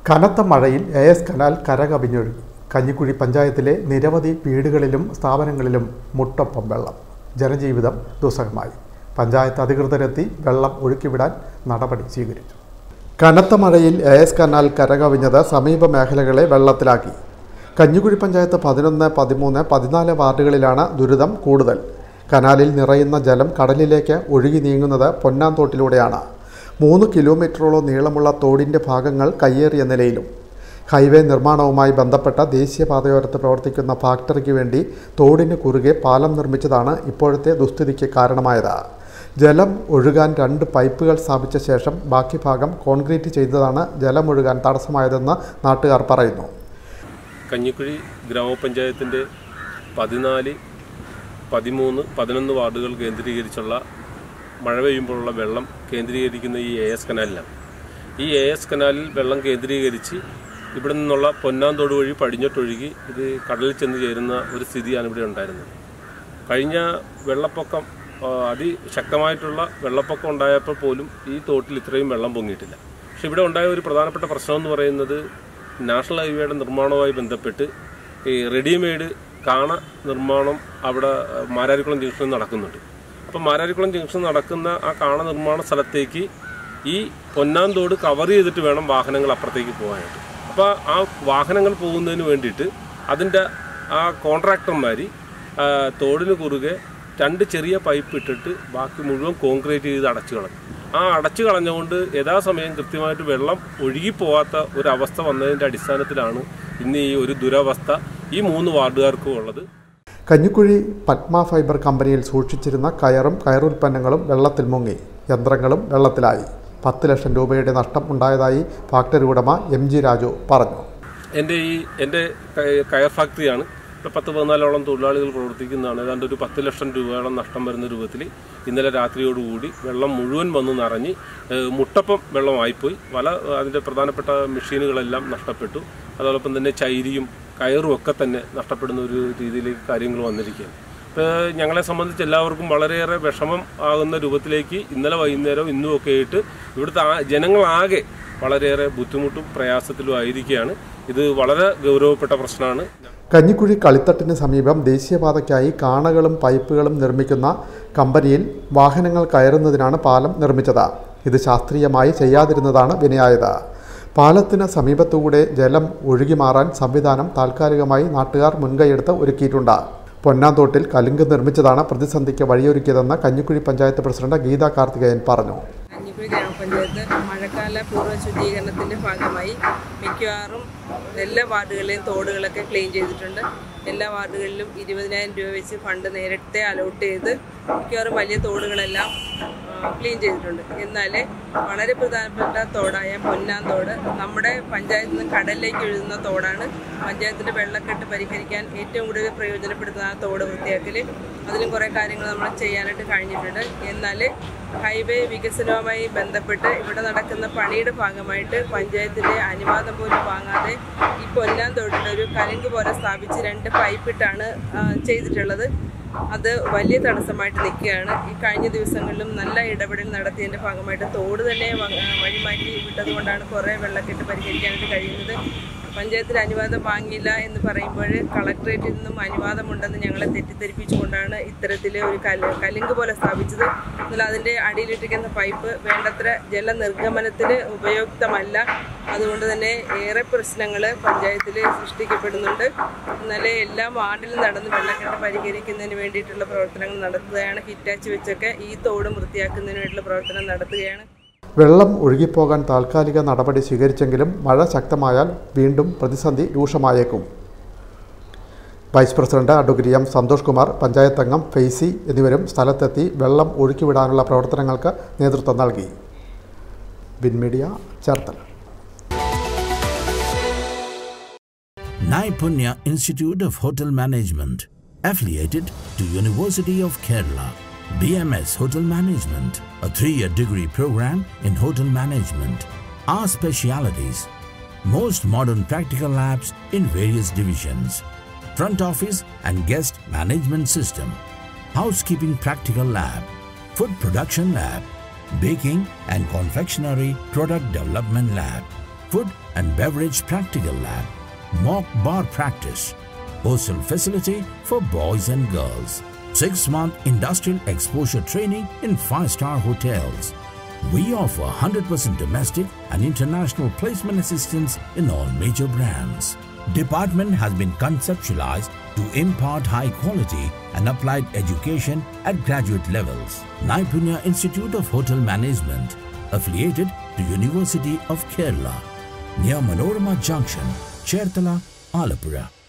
കനത്ത മഴയിൽ AS canal കരകവിഞ്ഞൊഴുകി. Kanjikuzhi പഞ്ചായത്തിലെ നിരവധി വീടുകളിലും സ്ഥാപനങ്ങളിലും മുട്ടൊപ്പം വെള്ളം. ജനജീവിതം ദുസ്സഹമായി. പഞ്ചായത്ത് അധികൃതരെത്തി വെള്ളം ഒഴുക്കിവിടാൻ നടപടി സ്വീകരിച്ചു. കനത്ത മഴയിൽ AS കനാൽ കരകവിഞ്ഞത് സമീപ മേഖലകളെ വെള്ളത്തിലാക്കി. കഞ്ഞിക്കുഴി പഞ്ചായത്ത് 11, 13, 14 വാർഡുകളിലാണ് ദുരിതം കൂടുതൽ. കനാലിൽ നിറയുന്ന ജലം കടലിലേക്ക് ഒഴുകി നീങ്ങുന്നത് പൊന്നാന്തോട്ടിലൂടെയാണ്. 3 കിലോമീറ്ററോളം നീളമുള്ള തോടിൻ്റെ ഭാഗങ്ങൾ കയ്യേറിയ നിലയിലും. ഹൈവേ നിർമ്മാണവുമായി ബന്ധപ്പെട്ട ദേശീയപാതയോരത്ത് പ്രവർത്തിക്കുന്ന ഫാക്ടറിക്ക് വേണ്ടി തോടിന് കുറുകെ പാലം നിർമ്മിച്ചതാണ് ഇപ്പോഴത്തെ ദുസ്ഥിതിക്ക് കാരണമായത്. ജലം ഒഴുകാൻ 2 പൈപ്പുകൾ സ്ഥാപിച്ച ശേഷം ബാക്കി ഭാഗം കോൺക്രീറ്റ് ചെയ്തതാണ് ജലമൊഴുകാൻ തടസ്സമായതെന്ന് നാട്ടുകാർ പറയുന്നു. കഞ്ഞിക്കുഴി ഗ്രാമപഞ്ചായത്തിൻ്റെ 14, 13, 11 വാർഡുകൾ കേന്ദ്രീകരിച്ചുള്ള മഴ പെയ്യുമ്പോഴുള്ള വെള്ളം കേന്ദ്രീകരിക്കുന്ന ഈ AS കനാലിലാണ്. ഈ AS കനാലിൽ വെള്ളം കേന്ദ്രീകരിച്ച് ഇവിടെ നിന്നുള്ള പൊന്നാന്തോട് വഴി പടിഞ്ഞോട്ടൊഴുകി ഇത് കടലിൽ ചെന്ന് ചേരുന്ന ഒരു സ്ഥിതിയാണ് ഇവിടെ ഉണ്ടായിരുന്നത്. കഴിഞ്ഞ വെള്ളപ്പൊക്കം അതിശക്തമായിട്ടുള്ള വെള്ളപ്പൊക്കം ഉണ്ടായപ്പോൾ പോലും ഈ തോട്ടിൽ ഇത്രയും വെള്ളം പൊങ്ങിയിട്ടില്ല. പക്ഷെ ഇവിടെ ഉണ്ടായ ഒരു പ്രധാനപ്പെട്ട പ്രശ്നം എന്ന് പറയുന്നത് നാഷണൽ ഹൈവേയുടെ നിർമ്മാണവുമായി ബന്ധപ്പെട്ട് ഈ റെഡിമെയ്ഡ് കാണ നിർമ്മാണം അവിടെ മാരാരിക്കുളം ജംഗ്ഷനിൽ നടക്കുന്നുണ്ട്. അപ്പോൾ മാരാരിക്കുളം ജംഗ്ഷൻ നടക്കുന്ന ആ കാണ നിർമ്മാണ സ്ഥലത്തേക്ക് ഈ പൊന്നാന്തോട് കവർ ചെയ്തിട്ട് വേണം വാഹനങ്ങൾ അപ്പുറത്തേക്ക് പോകാനായിട്ട്. അപ്പോൾ ആ വാഹനങ്ങൾ പോകുന്നതിന് വേണ്ടിയിട്ട് അതിൻ്റെ ആ കോൺട്രാക്ടർമാർ തോടിന് കുറുകെ 2 ചെറിയ പൈപ്പ് ഇട്ടിട്ട് ബാക്കി മുഴുവൻ കോൺക്രീറ്റ് ചെയ്ത് അടച്ചു കളഞ്ഞു. ആ അടച്ചു കളഞ്ഞുകൊണ്ട് യഥാസമയം കൃത്യമായിട്ട് വെള്ളം ഒഴുകിപ്പോവാത്ത ഒരവസ്ഥ വന്നതിൻ്റെ അടിസ്ഥാനത്തിലാണ് ഇന്ന് ഈ ഒരു ദുരവസ്ഥ ഈ 3 വാർഡുകാർക്കും ഉള്ളത്. കഞ്ഞിക്കുഴി പത്മ ഫൈബർ കമ്പനിയിൽ സൂക്ഷിച്ചിരുന്ന കയറും കയറുൽപ്പന്നങ്ങളും വെള്ളത്തിൽ മുങ്ങി. യന്ത്രങ്ങളും വെള്ളത്തിലായി. 10 ലക്ഷം രൂപയുടെ നഷ്ടം ഉണ്ടായതായി ഫാക്ടറി ഉടമ MG രാജു പറഞ്ഞു. എൻ്റെ കയർ ഫാക്ടറിയാണ്. 10-14ഓളം തൊഴിലാളികൾ പ്രവർത്തിക്കുന്നതാണ്. ഏതാണ്ട് ഒരു 10 ലക്ഷം രൂപയോളം നഷ്ടം വരുന്ന രൂപത്തിൽ ഇന്നലെ രാത്രിയോടുകൂടി വെള്ളം മുഴുവൻ വന്ന് നിറഞ്ഞ് മുട്ടപ്പം വെള്ളമായിപ്പോയി. അതിൻ്റെ പ്രധാനപ്പെട്ട മെഷീനുകളെല്ലാം നഷ്ടപ്പെട്ടു. അതോടൊപ്പം തന്നെ ചൈരിയും കയറും ഒക്കെ തന്നെ നഷ്ടപ്പെടുന്ന ഒരു രീതിയിലേക്ക് കാര്യങ്ങൾ വന്നിരിക്കുകയാണ്. ഇപ്പോൾ ഞങ്ങളെ സംബന്ധിച്ച് എല്ലാവർക്കും വളരെയേറെ വിഷമം ആകുന്ന രൂപത്തിലേക്ക് ഇന്നലെ വൈകുന്നേരം ഇന്നുമൊക്കെ ആയിട്ട് ഇവിടുത്തെ ജനങ്ങളാകെ വളരെയേറെ ബുദ്ധിമുട്ടും പ്രയാസത്തിലും ആയിരിക്കുകയാണ്. ഇത് വളരെ ഗൗരവപ്പെട്ട പ്രശ്നമാണ്. കഞ്ഞിക്കുഴി കളിത്തട്ടിന് സമീപം ദേശീയപാതയ്ക്കായി കാണകളും പൈപ്പുകളും നിർമ്മിക്കുന്ന കമ്പനിയിൽ വാഹനങ്ങൾ കയറുന്നതിനാണ് പാലം നിർമ്മിച്ചത്. ഇത് ശാസ്ത്രീയമായി ചെയ്യാതിരുന്നതാണ് വിനയായത്. പാലത്തിന് സമീപത്തുകൂടെ ജലം ഒഴുകി മാറാൻ സംവിധാനം താൽക്കാലികമായി നാട്ടുകാർ മുൻകൈയെടുത്ത് ഒരുക്കിയിട്ടുണ്ട്. പൊന്നാന്തോട്ടിൽ കലുങ്ക് നിർമ്മിച്ചതാണ് പ്രതിസന്ധിക്ക് വഴിയൊരുക്കിയതെന്ന് കഞ്ഞിക്കുഴി പഞ്ചായത്ത് പ്രസിഡന്റ് ഗീത കാർത്തികേയൻ പറഞ്ഞു. കഞ്ഞിക്കുഴി ഗ്രാമപഞ്ചായത്ത് മഴക്കാല പൂർവ്വ ശുചീകരണത്തിൻ്റെ ഭാഗമായി മിക്കവാറും എല്ലാ വാർഡുകളിലെയും തോടുകളൊക്കെ ക്ലീൻ ചെയ്തിട്ടുണ്ട്. എല്ലാ വാർഡുകളിലും 20,000 രൂപ വെച്ച് ഫണ്ട് നേരത്തെ അലോട്ട് ചെയ്ത് മിക്കവാറും വലിയ തോടുകളെല്ലാം ക്ലീൻ ചെയ്തിട്ടുണ്ട്. എന്നാൽ വളരെ പ്രധാനപ്പെട്ട തോടായ പൊന്നാന്തോട് നമ്മുടെ പഞ്ചായത്തിൽ നിന്ന് കടലിലേക്ക് ഒഴുകുന്ന തോടാണ്. പഞ്ചായത്തിൻ്റെ വെള്ളക്കെട്ട് പരിഹരിക്കാൻ ഏറ്റവും കൂടുതൽ പ്രയോജനപ്പെടുത്തുന്ന ആ തോട് വൃത്തിയാക്കൽ, അതിലും കുറേ കാര്യങ്ങൾ നമ്മൾ ചെയ്യാനായിട്ട് കഴിഞ്ഞിട്ടുണ്ട്. എന്നാൽ ഹൈവേ വികസനവുമായി ബന്ധപ്പെട്ട് ഇവിടെ നടക്കുന്ന പണിയുടെ ഭാഗമായിട്ട് പഞ്ചായത്തിൻ്റെ അനുവാദം പോലും വാങ്ങാതെ ഈ പൊന്നാന്തോട്ടിൽ ഒരു കലുങ്ക് പോലെ സ്ഥാപിച്ച് 2 പൈപ്പിട്ടാണ് ചെയ്തിട്ടുള്ളത്. അത് വലിയ തടസ്സമായിട്ട് നിൽക്കുകയാണ്. ഈ കഴിഞ്ഞ ദിവസങ്ങളിലും നല്ല ഇടപെടൽ നടത്തിയതിൻ്റെ ഭാഗമായിട്ട് തോട് തന്നെ വഴിമാറ്റി വിട്ടതുകൊണ്ടാണ് കുറേ വെള്ളക്കെട്ട് പരിഹരിക്കാനായിട്ട് കഴിയുന്നത്. പഞ്ചായത്തിൽ അനുവാദം വാങ്ങിയില്ല എന്ന് പറയുമ്പോൾ കളക്ടറേറ്റിൽ നിന്നും അനുവാദമുണ്ടെന്ന് ഞങ്ങളെ തെറ്റിദ്ധരിപ്പിച്ചുകൊണ്ടാണ് ഇത്തരത്തിൽ ഒരു കലുങ്ക് പോലെ സ്ഥാപിച്ചത്. എന്നാൽ അതിൻ്റെ അടിയിലിട്ടിരിക്കുന്ന പൈപ്പ് വേണ്ടത്ര ജലനിർഗമനത്തിന് ഉപയുക്തമല്ല. അതുകൊണ്ട് തന്നെ ഏറെ പ്രശ്നങ്ങൾ പഞ്ചായത്തിൽ സൃഷ്ടിക്കപ്പെടുന്നുണ്ട്. എന്നാലേ എല്ലാ വാർഡിലും നടന്ന് വെള്ളക്കെട്ട് പരിഹരിക്കുന്നതിന് വേണ്ടിയിട്ടുള്ള പ്രവർത്തനങ്ങൾ നടത്തുകയാണ്. ഹിറ്റാച്ച് വെച്ചൊക്കെ ഈ തോടും വൃത്തിയാക്കുന്നതിന് വേണ്ടിയിട്ടുള്ള പ്രവർത്തനം നടത്തുകയാണ്. വെള്ളം ഒഴുകിപ്പോകാൻ താൽക്കാലിക നടപടി സ്വീകരിച്ചെങ്കിലും മഴ ശക്തമായാൽ വീണ്ടും പ്രതിസന്ധി രൂക്ഷമായേക്കും. Vice president advocate M Santhosh Kumar, panchayat അംഗം ഫെയ്സി എന്നിവരും സ്ഥലത്തെത്തി വെള്ളം ഒഴുക്കിവിടാനുള്ള പ്രവർത്തനങ്ങൾക്ക് നേതൃത്വം നൽകി. Win media, Cherthala. Naipunya Institute of Hotel Management, affiliated to University of Kerala. BMS Hotel Management, a 3-year degree program in hotel management. Our specialities: most modern practical labs in various divisions, front office and guest management system, housekeeping practical lab, food production lab, baking and confectionery product development lab, food and beverage practical lab, mock bar practice, hostel facility for boys and girls, 6-month industrial exposure training in 5-star hotels. We offer 100% domestic and international placement assistance in all major brands. Department has been conceptualized to impart high quality and applied education at graduate levels. Naipunya Institute of Hotel Management, affiliated to University of Kerala, near Manorama Junction, Cherthala, Alappuzha.